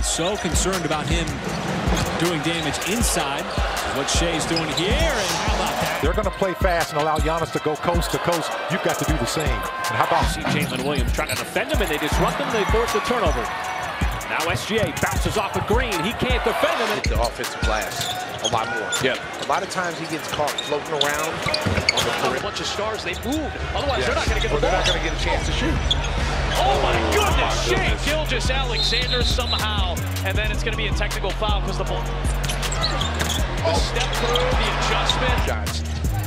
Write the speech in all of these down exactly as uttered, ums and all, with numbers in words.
so concerned about him doing damage inside. What Shea's doing here, and how about that? They're going to play fast and allow Giannis to go coast to coast. You've got to do the same. And how about see Jalen Williams trying to defend him, and they disrupt him, they force the turnover. Now S G A bounces off of Green. He can't defend him. Hit the offensive glass a lot more. Yeah. A lot of times he gets caught floating around on the perimeter. A bunch of stars, they moved. Otherwise, yes. they're not going to get the they're ball. not going to get a chance to shoot. Oh, my goodness. Oh, my goodness. Gilgeous-Alexander somehow. And then it's going to be a technical foul because the ball. The step through, the adjustment. Shots.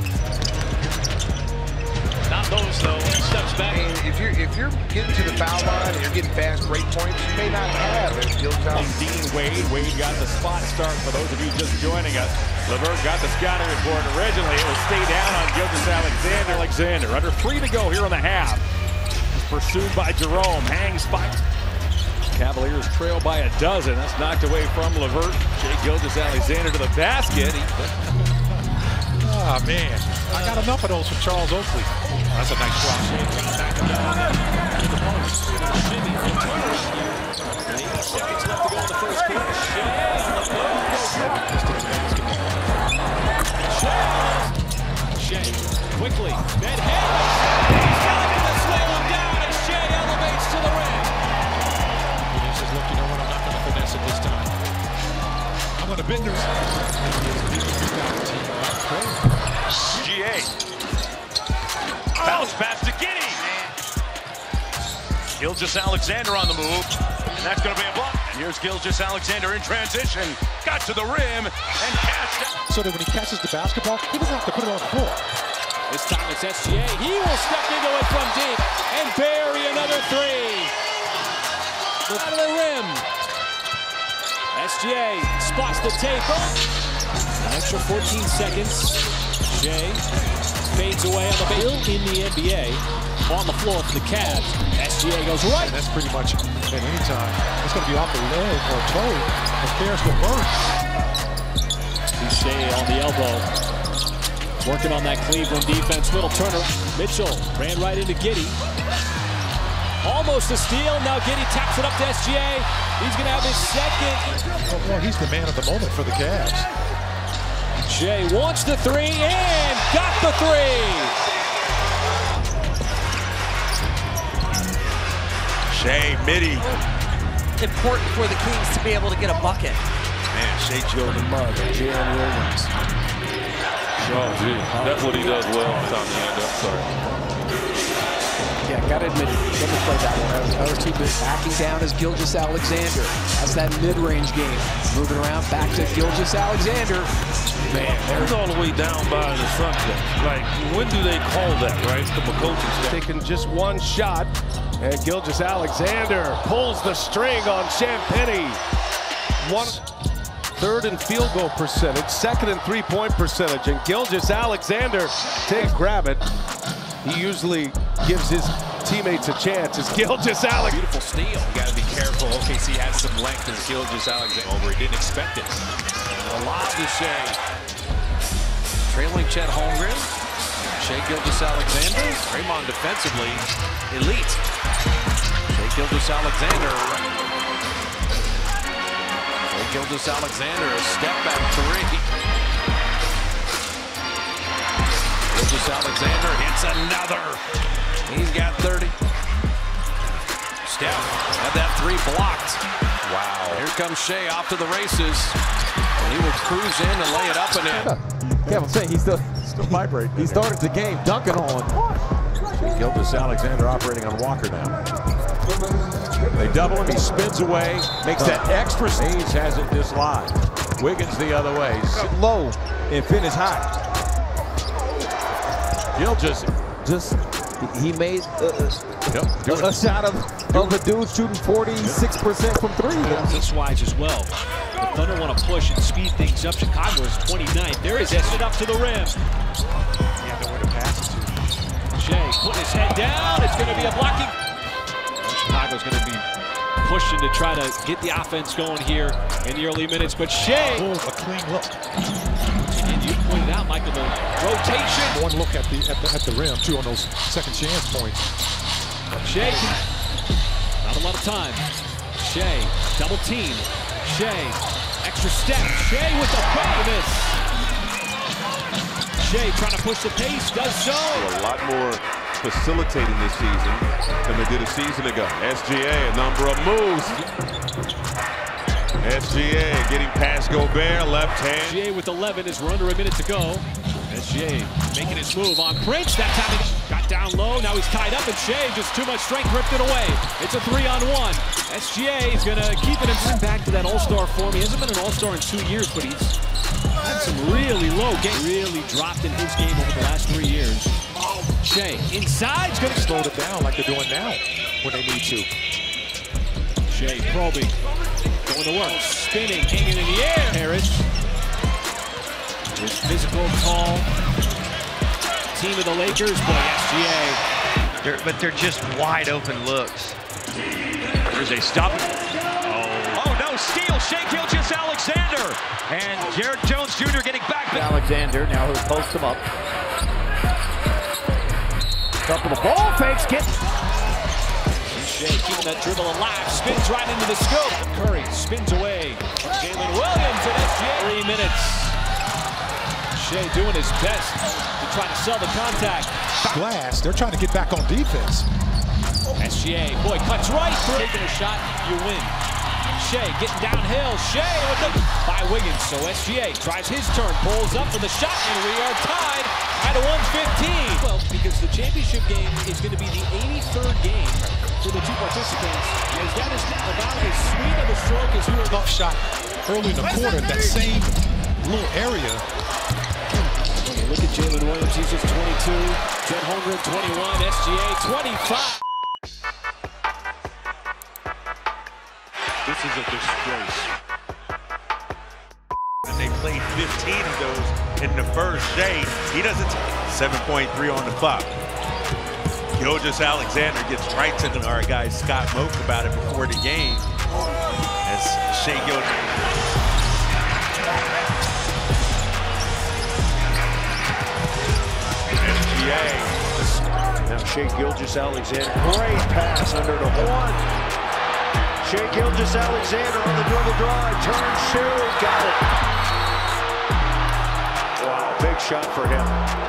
Not those, though. He steps back. And if you're if you're getting to the foul line and you're getting fast break points, you may not have it. Dean Wade. Wade got the spot start for those of you just joining us. LeVert got the scouting report. Originally, it was stay down on Gilgeous-Alexander. Alexander under three to go here in the half. Pursued by Jerome. Hangs by. Cavaliers trail by a dozen. That's knocked away from LeVert. Shai Gilgeous-Alexander to the basket. Ah, oh, man. I got enough of those from Charles Oakley. Oh, that's a nice shot. Back to the post. Shimmy from Turner here. eighty seconds left to go in the first quarter. Shai Shai quickly. Med head. He's got it to slow him down, and Shai elevates to the rim. He says, look, you know what? I'm not going to finesse it this time. I'm going to bend her. G A. Bounce pass to Giddey. Gilgeous-Alexander on the move. And that's going to be a block. And here's Gilgeous-Alexander in transition. Got to the rim and cashed it. So that when he catches the basketball, he doesn't have to put it on the floor. This time it's S G A. He will step into it from deep and bury another three. Out of the rim. S G A spots the tape up. An extra fourteen seconds. Shai fades away on the bill in the N B A. On the floor for the Cavs. S G A goes right. And that's pretty much at any time. It's going to be off the leg or toe. Who cares what burns? See Shai on the elbow. Working on that Cleveland defense. Little Turner. Mitchell ran right into Giddey. Almost a steal. Now Giddey taps it up to S G A. He's going to have his second. Well, well, he's the man of the moment for the Cavs. Shai wants the three and got the three. Shai, midi. Important for the Kings to be able to get a bucket. Man, Shai Joe the mug. Jalen Williams. Oh, gee. That's what he does well. Time to hand up. Sorry. Yeah, gotta admit it. Let me play that one. Other two big backing down is Gilgeous-Alexander. That's that mid-range game. Moving around, back to Gilgeous-Alexander. Man, there's all the way down by the sunset. Like, when do they call that, right? From a coaching staff. Taking just one shot, and Gilgeous-Alexander pulls the string on Champagnie. One third in field goal percentage, second in three-point percentage, and Gilgeous-Alexander takes grab it. He usually gives his teammates a chance. It's Gilgeous-Alexander. Beautiful steal. You got to be careful. O K C has some length as Gilgeous-Alexander over. He didn't expect it. A lot to Shai. Trailing Chet Holmgren. Shai Gilgeous-Alexander. Draymond defensively elite. Shai Gilgeous-Alexander. Shai Gilgeous-Alexander, a step back three. Gilgeous-Alexander hits another. He's got thirty. Steph had that three blocked. Wow. Here comes Shai off to the races. He will cruise in and lay it up and in. Yeah, I'm saying he's still, still vibrating. He started the game dunking on. Gilgeous-Alexander operating on Walker now. They double him, he spins away, makes that extra. Hayes has it dislodged. Wiggins the other way. Sit low and finish high. Gilgeous just he made uh, yep, a, a shot of, of a dude shooting forty-six percent from three. Pace-wise as well. The Thunder want to push and speed things up. Chicago is twenty-ninth. There is S it up to the rim. Yeah, nowhere to pass it to. Shai putting his head down. It's going to be a blocking. Chicago's going to be pushing to try to get the offense going here in the early minutes. But Shai, oh, a clean look. And you pointed out, Michael, the rotation. One look at the at the, at the rim, too, on those second chance points. Shai, not a lot of time. Shea, double team. Shea, extra step. Shea with the bonus. Shea trying to push the pace, does so. A lot more facilitating this season than they did a season ago. S G A, a number of moves. S G A getting past Gobert, left hand. S G A with eleven as we're under a minute to go. S G A making his move on Prince. That time he got down low. Now he's tied up, and Shea just too much strength, ripped it away. It's a three on one. S G A is going to keep it in back to that all-star form. He hasn't been an all-star in two years, but he's had some really low games. Really dropped in his game over the last three years. Shea inside's going to slow it down like they're doing now when they need to. Shea probing, going to work, spinning, hanging in the air. Harris. His physical, tall team of the Lakers, boy, S G A. They're, but they're just wide open looks. Here's a stop. Oh, oh no, steal, Shea Gilgeous-Alexander. And Jared Jones Junior getting back. Alexander, now he'll post him up. Couple of ball fakes, get. Shea keeping that dribble alive, spins right into the scope. Curry spins away. Jalen Williams at S G A. Three minutes. Shea doing his best to try to sell the contact. Glass, they're trying to get back on defense. S G A, boy, cuts right through. Taking a shot, you win. Shea getting downhill. Shea with the by Wiggins. So S G A tries his turn, pulls up for the shot, and we are tied at one fifteen. Well, because the championship game is going to be the eighty-third game for the two participants. As that is about as sweet of a stroke as you are. Tough shot early in the quarter, that same little area. Look at Jalen Williams, he's just twenty-two. Chet Holmgren, twenty-one. S G A, twenty-five. This is a disgrace. And they played fifteen of those in the first. Shea, he doesn't seven point three on the clock. Gilgeous-Alexander gets right to our guy Scott Moak about it before the game. As Shea Gilgeous. Now Shea Gilgeous-Alexander, great pass under the horn. Shea Gilgeous-Alexander on the dribble drive, turn, shoot, got it. Wow, big shot for him.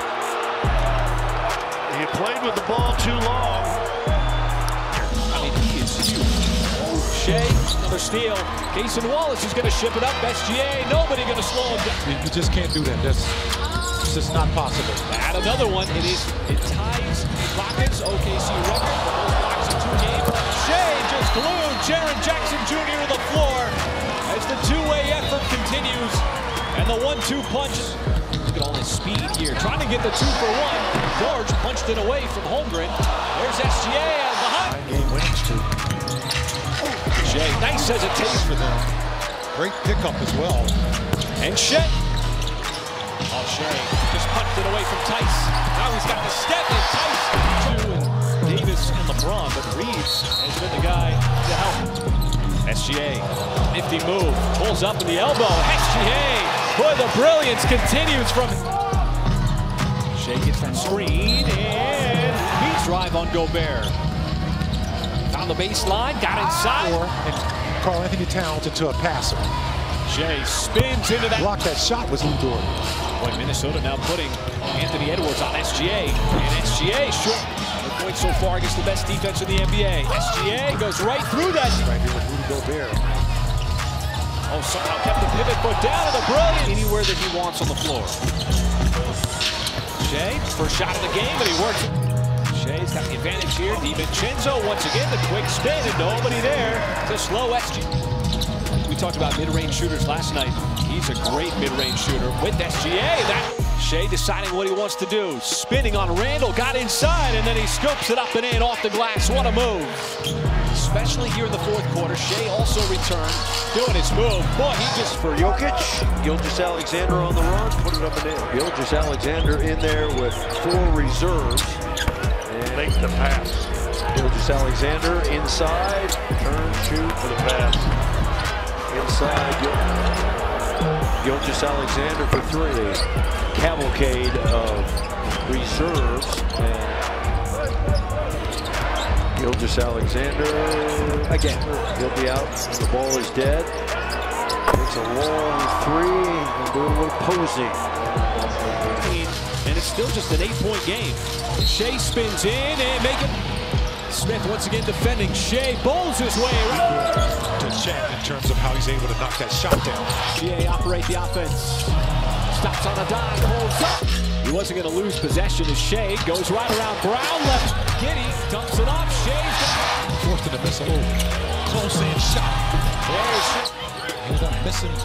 He played with the ball too long. I mean, he is huge. Shea, another steal. Cason Wallace is going to ship it up. S G A, nobody going to slow him down. You just can't do that. That's just not possible. Add another one. It is. It ties Rockets O K C record for most blocks in two games. Shea just glued Jaren Jackson Junior to the floor as the two-way effort continues and the one two punch. Look at all his speed here, trying to get the two for one. George punched it away from Holmgren. There's S G A out behind. Game wins too. Shea, nice hesitation for them. Great pickup as well. And Shea. Oh, Shea just punched it away from Tice. Now he's got the step in Tice. Davis and LeBron, but Reeves has been the guy to help. S G A, nifty move, pulls up with the elbow. S G A, boy, the brilliance continues from. Shea gets that screen and beats drive on Gobert. Found the baseline, got inside. And Karl Anthony Towns into a passer. Shea spins into that. Block that shot was Udor. Boy, Minnesota now putting Anthony Edwards on S G A. And S G A short. The point so far against the best defense in the N B A. S G A goes right through that. Right here with Rudy Gobert. Oh, somehow kept the pivot foot down to the brilliant. Anywhere that he wants on the floor. Shea, first shot of the game, but he works it. Shea's got the advantage here. DiVincenzo once again, the quick spin, and nobody there to slow S G A. We talked about mid-range shooters last night. He's a great mid-range shooter with S G A. That Shea deciding what he wants to do. Spinning on Randall, got inside, and then he scoops it up and in off the glass. What a move. Especially here in the fourth quarter. Shea also returned, doing his move. Boy, he just... For Jokic, Gilgeous-Alexander on the run, put it up and in. Gilgeous-Alexander in there with four reserves. And make the pass. Gilgeous-Alexander inside, turn, shoot for the pass. Inside, Gilgeous-Alexander for three. Cavalcade of reserves. And Gilgeous Gilgeous-Alexander again. He'll be out. The ball is dead. It's a long three and doing a little posing. And it's still just an eight-point game. Shea spins in and make it. Smith once again defending. Shea bowls his way around. To Chet in terms of how he's able to knock that shot down. G A operate the offense. Stops on a dime, holds up. He wasn't going to lose possession as Shea goes right around Brown, left. Giddy dumps it off. Shea's got it. Forced him to miss a little close-in shot. There's Shea. Ended up missing.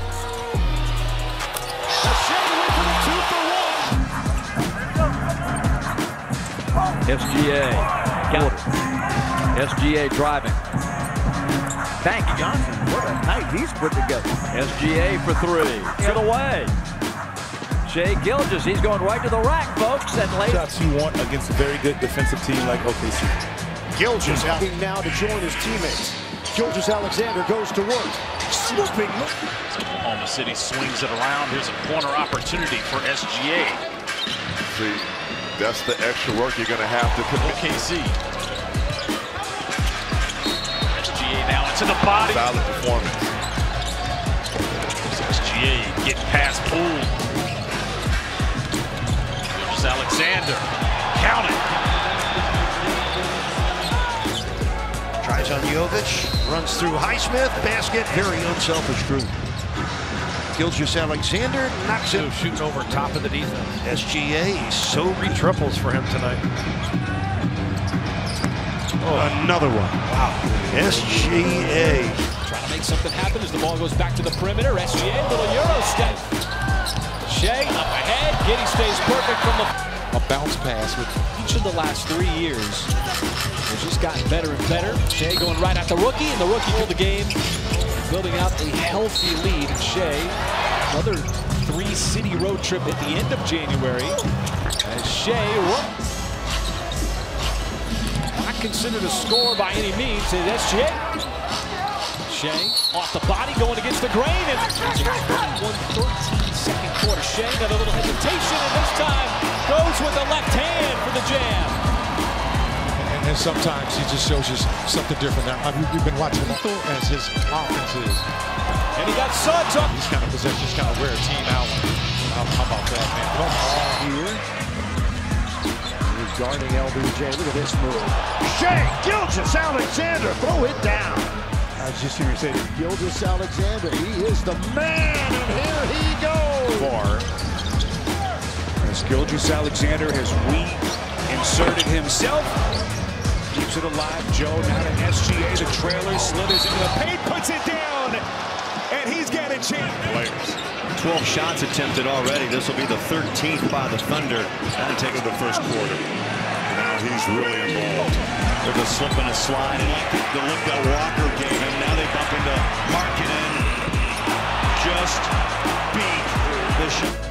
Shea went for the two for one. S G A. Got it. S G A driving. Thank you, Johnson. What a night he's put together. S G A for three. To the way. Shea Gilgeous, he's going right to the rack, folks. And late. Shots you want against a very good defensive team like O K C. Gilgeous looking now to join his teammates. Gilgeous-Alexander goes to work. Swooping. Oklahoma City swings it around. Here's a corner opportunity for S G A. See, that's the extra work you're going to have to put. O K C. S G A now into the body. Solid performance. S G A getting past Poole. Gilgeous-Alexander. Count it. Tries on Jovic. Runs through Highsmith. Basket. Very unselfish group. Gilgeous-Alexander knocks it. Shooting over top of the defense. S G A, so many triples for him tonight. Oh, another one. Wow. S G A. Trying to make something happen as the ball goes back to the perimeter. S G A, little Euro step. Shea up ahead. Giddy stays perfect from the... A bounce pass with each of the last three years. It's just gotten better and better. Shea going right at the rookie, and the rookie pulled the game. Building out a healthy lead. Shea, another three-city road trip at the end of January. As Shea, not considered a score by any means, is S G A. Shea off the body, going against the grain, and one thirteen second quarter. Shea got a little hesitation, and this time goes with the left hand for the jam. And then sometimes he just shows you something different. Now, we've been watching him as his offense is. And he got Suggs up. These kind of possessions kind of wear a team out. How, how about that, man? Come on here. He's guarding L B J. Look at this move. Shea Gilgeous-Alexander, throw it down. I was just hearing you say that Gilgeous-Alexander, he is the man, and here he goes. Far. As Gilgeous-Alexander has reinserted himself. Keeps it alive. Joe now to S G A. The trailer slithers into the paint, puts it down, and he's got a chance. Players. twelve shots attempted already. This will be the thirteenth by the Thunder. That'll take over the first quarter. Now he's really involved. There's a slip and a slide. And like the, the look that Walker gave him. Now they bump into Markkanen. Just beat the shot.